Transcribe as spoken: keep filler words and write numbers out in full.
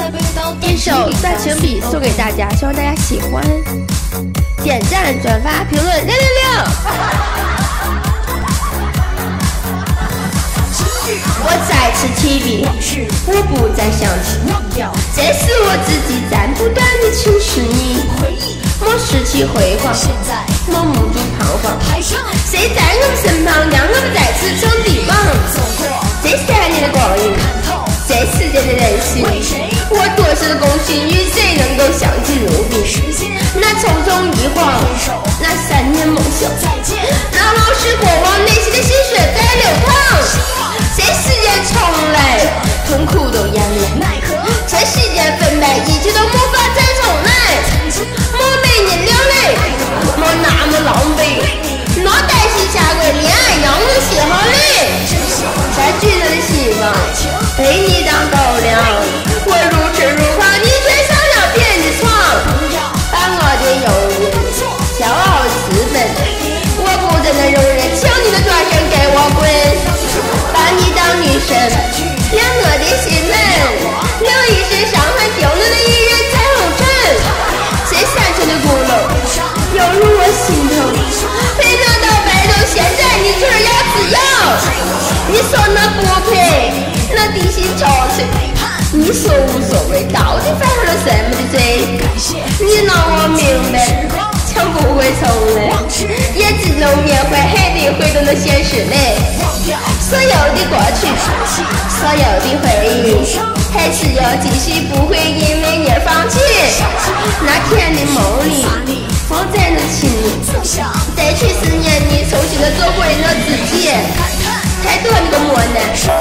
一首《断情笔》送给大家，希望大家喜欢。点赞、转发、评论六六六！我再次提笔，我不再想起，这是我自己在不断的侵蚀你。莫拾起辉煌，莫目睹彷徨。谁在我们身旁，让我们再次称帝王？这三年的光阴，这世界的人心，我多少的功勋与谁能够相敬如宾？那匆匆一晃，那三年梦想，那往事过往，内心的心血在流淌。这世间重来，痛苦都眼泪，这世间分开，一切都无法再重来。莫为你流泪，莫那么狼狈，脑袋是下跪，恋爱让我写好泪。在巨人的希望，被你当狗粮，我如痴如狂，你却想要别人的床，把我的忧郁骄傲私奔，我不再能容忍，请你的转身给我滚，把你当女神，亮我的心门，留一身伤痕，丢了的一人在红尘，这山城的鼓楼犹如我心头，非常到白头，现在你却要自由，你说那不配，那地心抽水，你说无所谓，到底犯了什么的罪？你让我明白，将不会重来，也只能缅怀，还得回到那现实里。所有的过去，所有的回忆，还是要继续，不会因为你而放弃。那天的梦里，我在那亲你，再去思念你，重新的做回了自己。太多那个磨难。